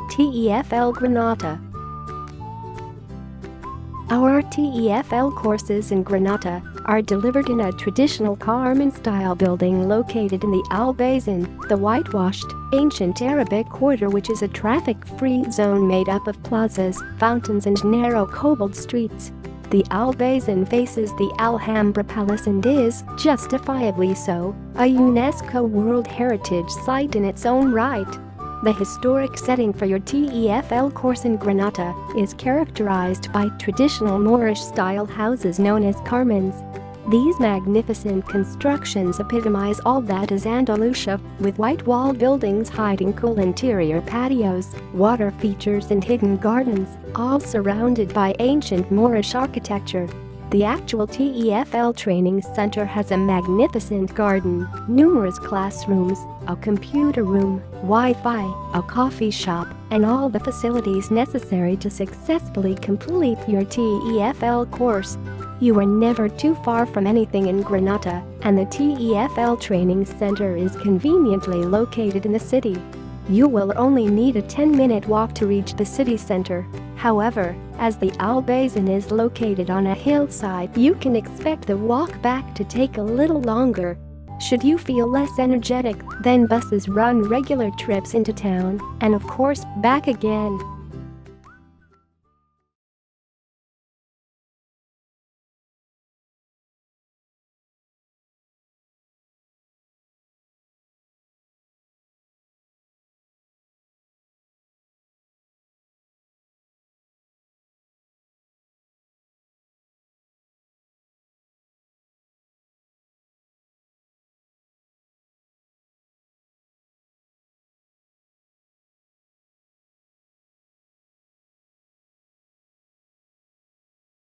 TEFL Granada. Our TEFL courses in Granada are delivered in a traditional Carmen-style building located in the Albayzin, the whitewashed, ancient Arabic Quarter, which is a traffic-free zone made up of plazas, fountains and narrow cobbled streets. The Albayzin faces the Alhambra Palace and is, justifiably so, a UNESCO World Heritage Site in its own right. The historic setting for your TEFL course in Granada is characterized by traditional Moorish-style houses known as Carmens. These magnificent constructions epitomize all that is Andalusia, with white-wall buildings hiding cool interior patios, water features and hidden gardens, all surrounded by ancient Moorish architecture. The actual TEFL training center has a magnificent garden, numerous classrooms, a computer room, Wi-Fi, a coffee shop, and all the facilities necessary to successfully complete your TEFL course. You are never too far from anything in Granada, and the TEFL training center is conveniently located in the city. You will only need a 10-minute walk to reach the city center. However, as the Albayzin is located on a hillside, you can expect the walk back to take a little longer. Should you feel less energetic, then buses run regular trips into town and of course back again.